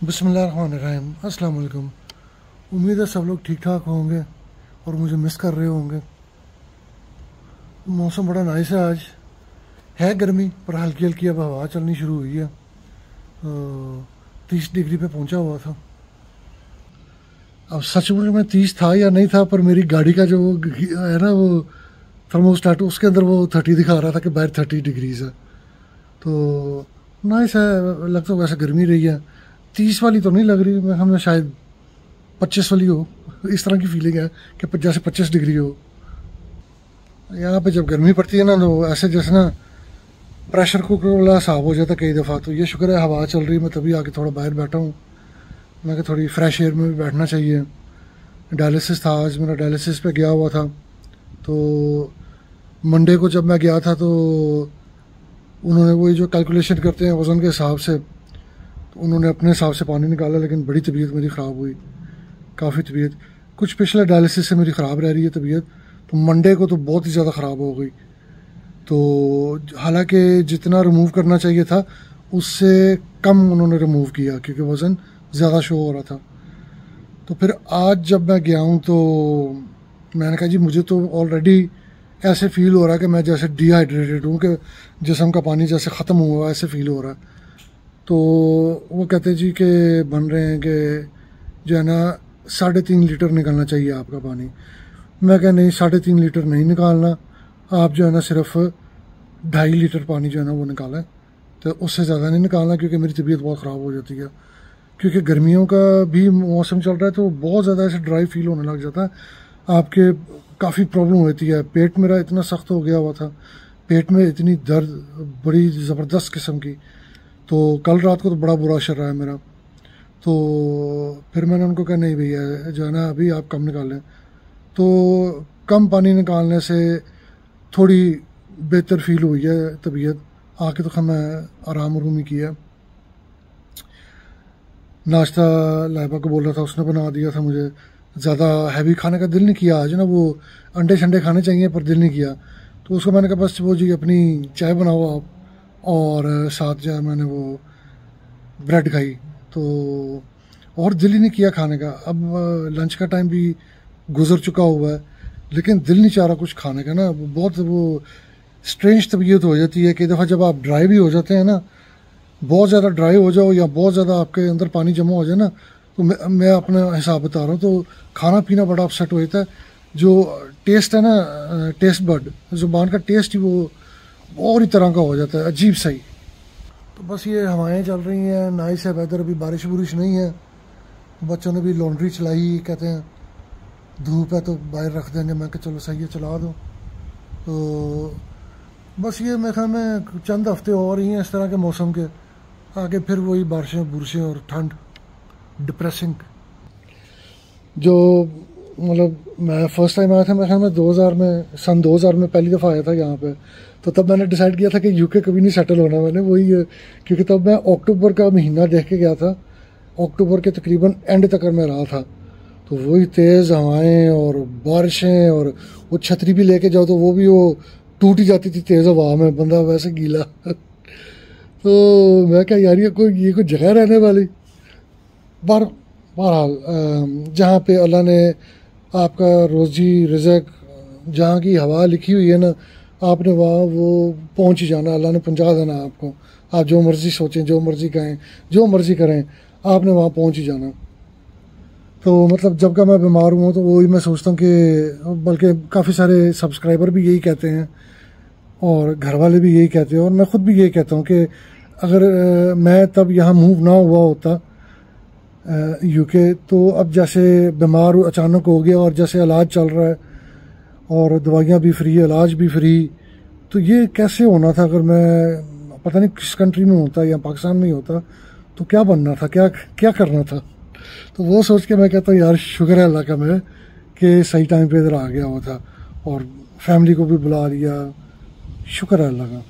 बिस्मिल्लाहिर्रहमानिर्रहीम। अस्सलाम वालेकुम। उम्मीद है सब लोग ठीक ठाक होंगे और मुझे मिस कर रहे होंगे। मौसम बड़ा नाइस है, आज है गर्मी पर हल्की हल्की अब हवा चलनी शुरू हुई है। 30 डिग्री पे पहुंचा हुआ था। अब सचमुच में 30 था या नहीं था, पर मेरी गाड़ी का जो है ना वो थर्मोस्टेट, उसके अंदर वो 30 दिखा रहा था कि बाहर 30 डिग्रीज है। तो नाइस है, लग तो वैसे गर्मी रही है। 30 वाली तो नहीं लग रही, मैं हमें शायद 25 वाली हो, इस तरह की फीलिंग है कि जैसे 25 डिग्री हो। यहाँ पे जब गर्मी पड़ती है ना तो ऐसे जैसे ना प्रेशर कुकर वाला हिसाब हो जाता है कई दफ़ा। तो ये शुक्र है हवा चल रही है, मैं तभी आके थोड़ा बाहर बैठा हूँ। मैं कि थोड़ी फ्रेश एयर में भी बैठना चाहिए। डायलिसिस था आज, मेरा डायलिसिस पे गया हुआ था। तो मंडे को जब मैं गया था तो उन्होंने वही जो कैलकुलेशन करते हैं वज़न के हिसाब से, तो उन्होंने अपने हिसाब से पानी निकाला। लेकिन बड़ी तबीयत मेरी ख़राब हुई, काफ़ी तबीयत। कुछ पिछले डायलिसिस से मेरी ख़राब रह रही है तबीयत, तो मंडे को तो बहुत ही ज़्यादा ख़राब हो गई। तो हालांकि जितना रिमूव करना चाहिए था उससे कम उन्होंने रिमूव किया, क्योंकि वज़न ज़्यादा शो हो रहा था। तो फिर आज जब मैं गया हूँ तो मैंने कहा जी मुझे तो ऑलरेडी ऐसे फील हो रहा है कि मैं जैसे डिहाइड्रेटेड हूँ, कि जिस्म का पानी जैसे ख़त्म हुआ ऐसे फील हो रहा है। तो वो कहते जी कि बन रहे हैं कि जो है ना 3.5 लीटर निकलना चाहिए आपका पानी। मैं कहा नहीं, 3.5 लीटर नहीं निकालना, आप जो है ना सिर्फ 2.5 लीटर पानी जो है ना वो निकाला है। तो उससे ज़्यादा नहीं निकालना, क्योंकि मेरी तबीयत बहुत ख़राब हो जाती है। क्योंकि गर्मियों का भी मौसम चल रहा है तो बहुत ज़्यादा ऐसे ड्राई फील होने लग जाता है आपके, काफ़ी प्रॉब्लम होती है। पेट मेरा इतना सख्त हो गया हुआ था, पेट में इतनी दर्द बड़ी ज़बरदस्त किस्म की। तो कल रात को तो बड़ा बुरा असर रहा है मेरा। तो फिर मैंने उनको कहा नहीं भैया जो है ना अभी आप कम निकालें। तो कम पानी निकालने से थोड़ी बेहतर फील हुई है तबीयत। आके तो मैं आराम उरूम ही किया। नाश्ता लाइबा को बोल रहा था, उसने बना दिया था। मुझे ज़्यादा हैवी खाने का दिल नहीं किया आज ना, वो अंडे शंडे खाने चाहिए पर दिल नहीं किया। तो उसको मैंने कहा बस वो जी अपनी चाय बनाओ आप, और साथ जो है मैंने वो ब्रेड खाई। तो और दिल ही नहीं किया खाने का। अब लंच का टाइम भी गुजर चुका हुआ है, लेकिन दिल नहीं चाह रहा कुछ खाने का ना। बहुत वो स्ट्रेंज तबीयत हो जाती है। कई दफ़ा जब आप ड्राई भी हो जाते हैं ना, बहुत ज़्यादा ड्राई हो जाओ या बहुत ज़्यादा आपके अंदर पानी जमा हो जाए ना, तो मैं अपना हिसाब बता रहा हूँ, तो खाना पीना बड़ा अपसेट हो जाता है। जो टेस्ट है ना, टेस्ट बड, ज़ुबान का टेस्ट ही वो और ही तरह का हो जाता है, अजीब सा ही। तो बस ये हवाएं चल रही हैं, नाइस है वेदर। अभी बारिश बुरिश नहीं है। बच्चों ने भी लॉन्ड्री चलाई, कहते हैं धूप है तो बाहर रख देंगे। मैं कहा चलो सही है, चला दो। तो बस ये मेरे ख्याल में चंद हफ्ते और ही हैं इस तरह के मौसम के, आगे फिर वही बारिशें बुरशें और ठंड, डिप्रेसिंग। जो मतलब मैं फर्स्ट टाइम आया था मेरे ख्याल में 2000 में, सन 2000 में पहली दफ़ा आया था यहाँ पे। तो तब मैंने डिसाइड किया था कि यूके कभी नहीं सेटल होना मैंने, वही क्योंकि तब मैं अक्टूबर का महीना देख के गया था। अक्टूबर के तकरीबन एंड तक मैं रहा था। तो वही तेज़ हवाएं और बारिशें, और वो छतरी भी लेके जाओ तो वो भी वो टूट ही जाती थी तेज़ हवा में, बंदा वैसे गीला। तो मैं क्या यार ये कोई जगह रहने वाली। बहरहाल जहाँ पे अल्लाह ने आपका रोज़ी रिज़्क, जहाँ की हवा लिखी हुई है ना, आपने वहाँ वो पहुँच ही जाना। अल्लाह ने पहुँचा देना आपको। आप जो मर्ज़ी सोचें, जो मर्ज़ी कहें, जो मर्ज़ी करें, आपने वहाँ पहुँच ही जाना। तो मतलब जब का मैं बीमार हुआ तो वही मैं सोचता हूँ कि, बल्कि काफ़ी सारे सब्सक्राइबर भी यही कहते हैं और घर वाले भी यही कहते हैं और मैं ख़ुद भी यही कहता हूँ कि अगर मैं तब यहाँ मूव ना हुआ होता यूके, तो अब जैसे बीमार अचानक हो गया और जैसे इलाज चल रहा है और दवाइयाँ भी फ्री, इलाज भी फ्री, तो ये कैसे होना था अगर मैं पता नहीं किस कंट्री में होता या पाकिस्तान में ही होता, तो क्या बनना था, क्या क्या करना था। तो वो सोच के मैं कहता हूँ यार शुक्र है अल्लाह का मैं कि सही टाइम पे इधर आ गया हुआ था और फैमिली को भी बुला लिया, शुक्र है अल्लाह का।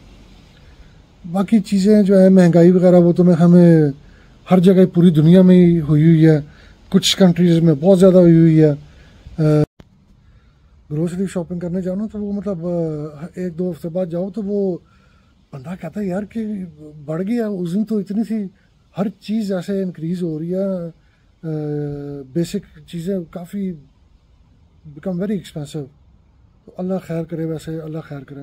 बाकी चीज़ें जो है महंगाई वगैरह वो तो मैं हमें हर जगह पूरी दुनिया में ही हुई हुई है, कुछ कंट्रीज़ में बहुत ज़्यादा हुई हुई है। ग्रोसरी शॉपिंग करने जाओ ना तो वो मतलब 1-2 हफ्ते बाद जाओ तो वो बंदा कहता है यार कि बढ़ गया, उस दिन तो इतनी थी हर चीज़ ऐसे इंक्रीज़ हो रही है, बेसिक चीज़ें काफ़ी बिकम वेरी एक्सपेंसिव। तो अल्लाह खैर करे, वैसे अल्लाह खैर करे।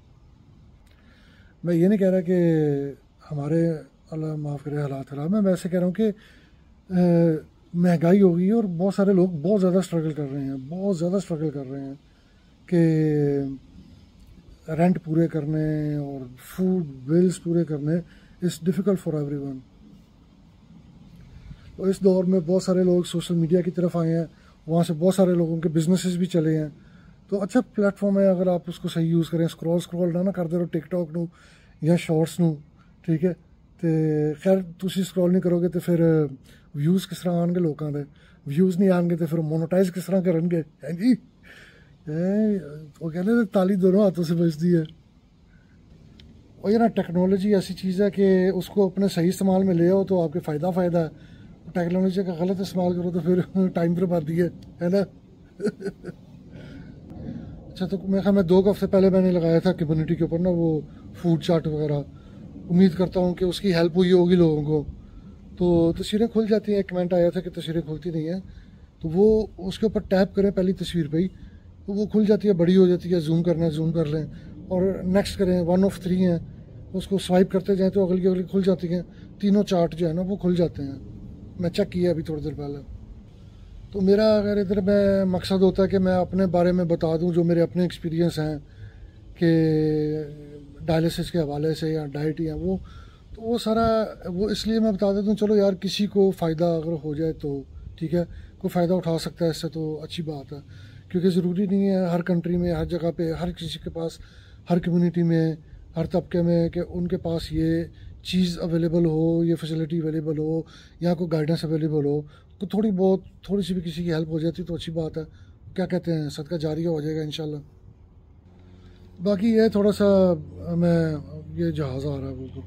मैं ये नहीं कह रहा कि हमारे, अल्लाह माफ़ करे, हालात ख़राब। मैं वैसे कह रहा हूँ कि महंगाई हो गई है और बहुत सारे लोग बहुत ज़्यादा स्ट्रगल कर रहे हैं, बहुत ज़्यादा स्ट्रगल कर रहे हैं कि रेंट पूरे करने और फूड बिल्स पूरे करने इज़ डिफ़िकल्ट फॉर एवरीवन। तो इस दौर में बहुत सारे लोग सोशल मीडिया की तरफ आए हैं, वहाँ से बहुत सारे लोगों के बिजनेसेस भी चले हैं। तो अच्छा प्लेटफॉर्म है अगर आप उसको सही यूज़ करें। स्क्रॉल ना करते रहो टिकटॉक नू या शॉर्ट्स नू, ठीक है। तो खैर तुसी स्क्रॉल नहीं करोगे तो फिर व्यूज़ किस तरह आएंगे लोगों के, व्यूज़ नहीं आएंगे तो फिर मोनेटाइज किस तरह करेंगे, है जी। वो कहते हैं ताली दोनों हाथों से बजती है। और ये ना टेक्नोलॉजी ऐसी चीज़ है कि उसको अपने सही इस्तेमाल में ले आओ तो आपके फ़ायदा है, टेक्नोलॉजी का गलत इस्तेमाल करो तो फिर टाइम बर्बादी है ना। अच्छा, तो मैं 2 हफ्ते पहले मैंने लगाया था कम्युनिटी के ऊपर ना वो फूड चार्ट वगैरह। उम्मीद करता हूँ कि उसकी हेल्प हुई होगी लोगों को। तो तस्वीरें खुल जाती हैं, एक कमेंट आया था कि तस्वीरें खुलती नहीं हैं, तो वो उसके ऊपर टैप करें पहली तस्वीर पे ही, तो वो खुल जाती है, बड़ी हो जाती है। जूम करना है जूम कर लें और नेक्स्ट करें, 1 of 3 हैं, उसको स्वाइप करते जाएँ तो अगली अगली खुल जाती हैं। तीनों चार्ट जो है ना वो खुल जाते हैं। मैं चेक किया अभी थोड़ी देर पहले। तो मेरा अगर इधर मैं मकसद होता है कि मैं अपने बारे में बता दूं जो मेरे अपने एक्सपीरियंस हैं कि डायलिसिस के हवाले से या डाइट या वो, तो वो सारा वो इसलिए मैं बता देता हूँ। चलो यार किसी को फ़ायदा अगर हो जाए तो ठीक है, कोई फ़ायदा उठा सकता है इससे तो अच्छी बात है। क्योंकि ज़रूरी नहीं है हर कंट्री में, हर जगह पे, हर किसी के पास, हर कम्युनिटी में, हर तबके में कि उनके पास ये चीज़ अवेलेबल हो, ये फैसिलिटी अवेलेबल हो या कोई गाइडेंस अवेलेबल हो। तो थोड़ी सी भी किसी की हेल्प हो जाती तो अच्छी बात है। क्या कहते हैं, सदका जारिया हो जाएगा इंशाल्लाह। बाकी ये थोड़ा सा मैं, ये जहाज़ आ रहा है वो।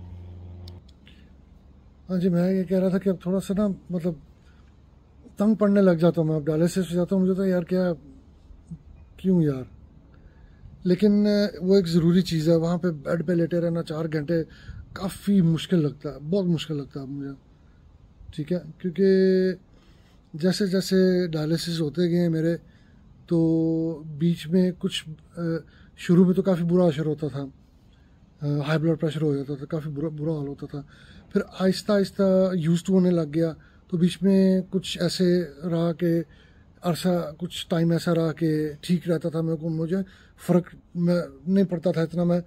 हाँ जी, मैं ये कह रहा था कि अब थोड़ा सा ना मतलब तंग पड़ने लग जाता हूँ मैं। अब डायलिसिस हो जाता हूँ मुझे तो यार, क्या क्यों यार। लेकिन वो एक ज़रूरी चीज़ है। वहाँ पे बेड पे लेटे रहना 4 घंटे काफ़ी मुश्किल लगता है, बहुत मुश्किल लगता है मुझे, ठीक है। क्योंकि जैसे जैसे डायलिसिस होते गए मेरे, तो बीच में कुछ शुरू में तो काफ़ी बुरा असर होता था, हाई ब्लड प्रेशर हो जाता था, काफ़ी बुरा बुरा हाल होता था। फिर आहिस्ता आहिस्ता यूज टू होने लग गया। तो बीच में कुछ ऐसे रहा कि अरसा कुछ टाइम ऐसा रहा कि ठीक रहता था मेरे को, मुझे फ़र्क नहीं पड़ता था इतना। मैं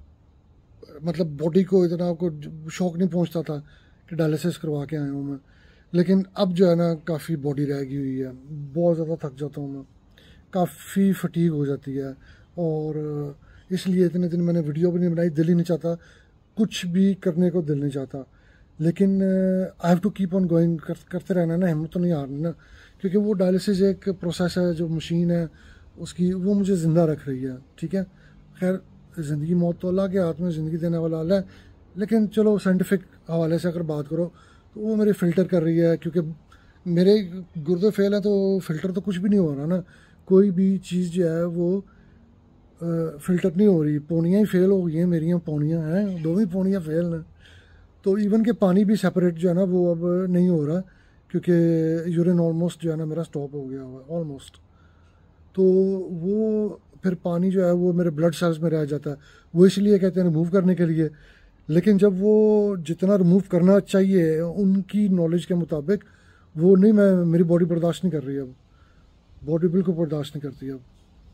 मतलब बॉडी को इतना को शौक नहीं पहुंचता था कि डायलिसिस करवा के आया हूँ मैं। लेकिन अब जो है ना काफ़ी बॉडी रह गई हुई है, बहुत ज़्यादा थक जाता हूँ मैं, काफ़ी फटीग हो जाती है। और इसलिए इतने दिन मैंने वीडियो भी नहीं बनाई, दिल ही नहीं चाहता, कुछ भी करने को दिल नहीं चाहता। लेकिन I have to keep on going, करते रहना ना, हिम्मत तो नहीं हारनी ना। क्योंकि वो डायलिसिस एक प्रोसेस है, जो मशीन है उसकी, वो मुझे ज़िंदा रख रही है, ठीक है। खैर ज़िंदगी मौत तो अल्लाह के हाथ में, ज़िंदगी देने वाला अल्लाह है। लेकिन चलो साइंटिफिक हवाले से अगर बात करो तो वो मेरे फ़िल्टर कर रही है, क्योंकि मेरे गुर्दे फेल हैं तो फ़िल्टर तो कुछ भी नहीं हो रहा ना। कोई भी चीज़ जो है वो फ़िल्टर नहीं हो रही। पौनियाँ ही फेल हो गई हैं मेरियाँ, पौनियाँ हैं, दो ही पौनियाँ फेल हैं। तो इवन के पानी भी सेपरेट जो है ना वो अब नहीं हो रहा, क्योंकि यूरिन ऑलमोस्ट जो है ना मेरा स्टॉप हो गया हुआ है ऑलमोस्ट। तो वो फिर पानी जो है वो मेरे ब्लड सेल्स में रह जाता है। वो इसलिए कहते हैं रिमूव करने के लिए। लेकिन जब वो जितना रिमूव करना चाहिए उनकी नॉलेज के मुताबिक वो नहीं, मैं मेरी बॉडी बर्दाश्त नहीं कर रही अब, बॉडी बिल्कुल बर्दाश्त नहीं करती अब।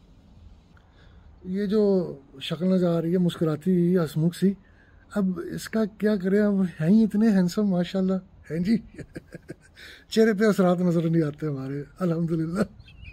ये जो शक्ल नज़र आ रही है मुस्कुराती हुई हंसमुख सी, अब इसका क्या करें। अब हैं ही इतने हैंडसम माशाल्लाह, हैं जी। चेहरे पे असरात नज़र नहीं आते हमारे, अल्हम्दुलिल्लाह।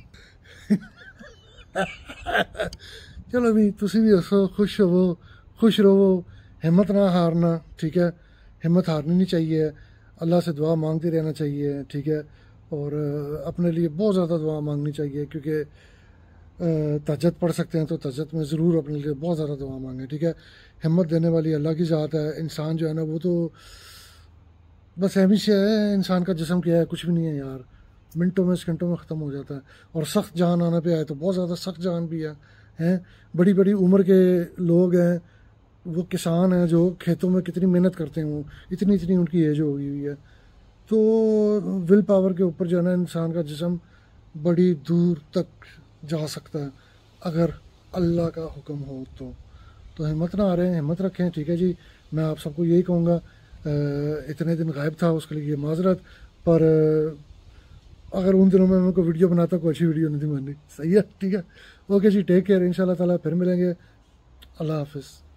चलो भी तुसी भी हंसो, खुश रहो, हिम्मत ना हारना, ठीक है। हिम्मत हारनी नहीं चाहिए, अल्लाह से दुआ मांगते रहना चाहिए, ठीक है। और अपने लिए बहुत ज़्यादा दुआ मांगनी चाहिए, क्योंकि तहज्जुद पढ़ सकते हैं तो तहज्जुद में ज़रूर अपने लिए बहुत ज़्यादा दुआ मांगे, ठीक है। हिम्मत देने वाली अल्लाह की ज़ात है। इंसान जो है ना वो तो बस एमी से है, इंसान का जिस्म क्या है, कुछ भी नहीं है यार, मिनटों में सेकंडों में ख़त्म हो जाता है। और सख्त जान आने पे आए तो बहुत ज़्यादा सख्त जान भी है। हैं बड़ी बड़ी उम्र के लोग हैं, वो किसान हैं जो खेतों में कितनी मेहनत करते हैं, वो इतनी इतनी उनकी एज हो गई हुई है। तो विल पावर के ऊपर जो है ना इंसान का जिस्म बड़ी दूर तक जा सकता है अगर अल्लाह का हुक्म हो तो हिम्मत ना आ रहे हैं, हिम्मत रखें। ठीक है जी, मैं आप सबको यही कहूँगा, इतने दिन गायब था उसके लिए माजरत, पर अगर उन दिनों में मेरे को वीडियो बनाता कोई अच्छी वीडियो नहीं थी बननी। सही है, ठीक है, ओके जी, टेक केयर, इंशाल्लाह ताला फिर मिलेंगे। अल्लाह हाफिज़।